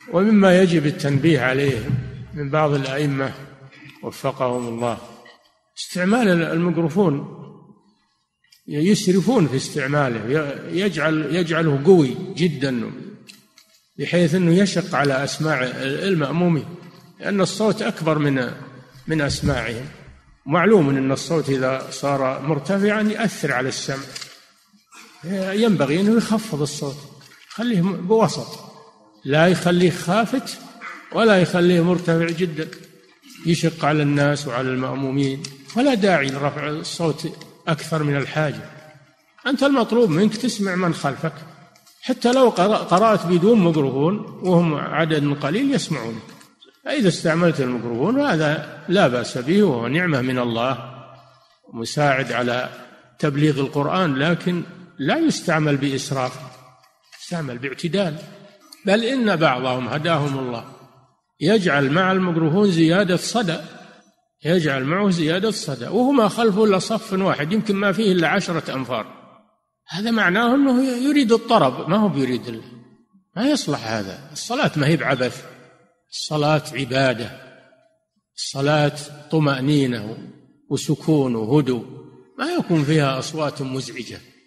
ومما يجب التنبيه عليه من بعض الأئمة وفقهم الله استعمال الميكروفون، يسرفون في استعماله، يجعله قوي جدا بحيث أنه يشق على أسماع المأمومين، لأن الصوت أكبر من أسماعهم. معلوم أن الصوت إذا صار مرتفعا يؤثر على السمع، ينبغي أنه يخفض الصوت، خليه بوسط، لا يخليه خافت ولا يخليه مرتفع جدا يشق على الناس وعلى المأمومين، ولا داعي لرفع الصوت أكثر من الحاجة. أنت المطلوب منك تسمع من خلفك، حتى لو قرأت بدون ميكروفون وهم عدد قليل يسمعونك. فإذا استعملت الميكروفون هذا لا بأس به، وهو نعمة من الله مساعد على تبليغ القرآن، لكن لا يستعمل بإسراف، يستعمل باعتدال. بل إن بعضهم هداهم الله يجعل مع الميكروفون زيادة صدى، يجعل معه زيادة صدى وهما خلفه إلا صف واحد يمكن ما فيه إلا 10 أنفار. هذا معناه أنه يريد الطرب، ما هو بيريد ما يصلح هذا. الصلاة ما هي بعبث، الصلاة عبادة، الصلاة طمأنينة وسكون وهدوء، ما يكون فيها أصوات مزعجة.